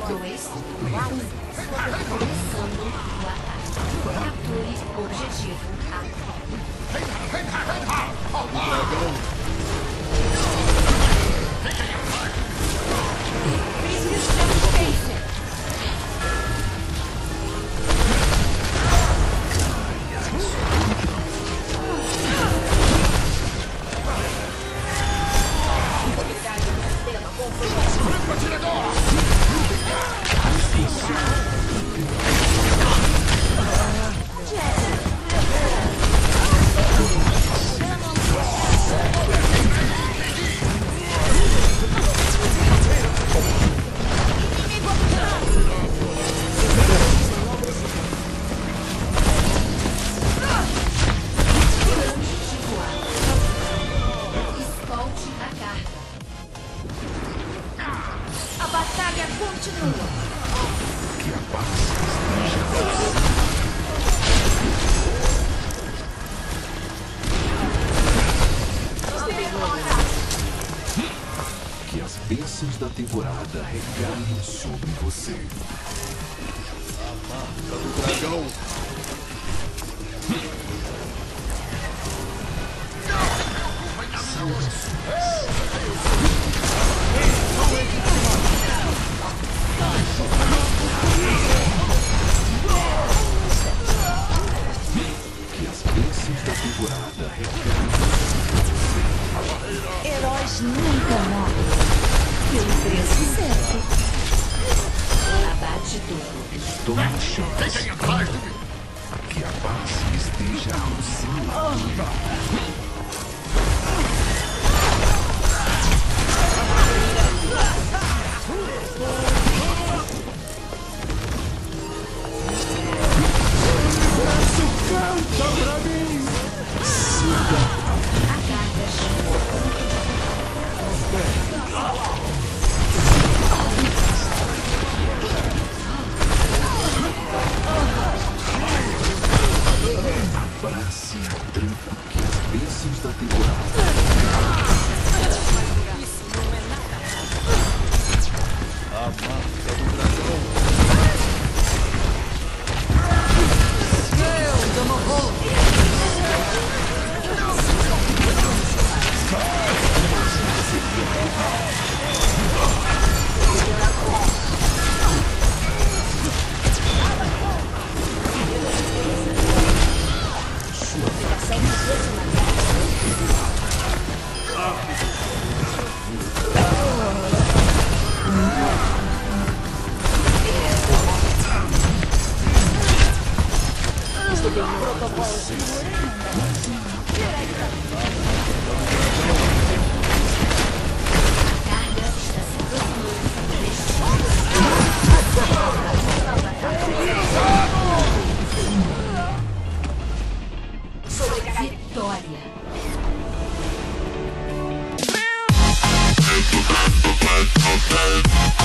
2, 1. Começando o ataque. Capture o objetivo A. A batalha continua. Que a paz esteja que as bênçãos da temporada recaem sobre você. A marca do dragão. Que as bênçãos da temporada recaem. Heróis nunca morrem. Pelo preço certo. Abate tudo. Estou no chão. Que a paz esteja ao seu lado. Abrace a tranca que as bênçãos da temporada. A marca do dragão. Vitória.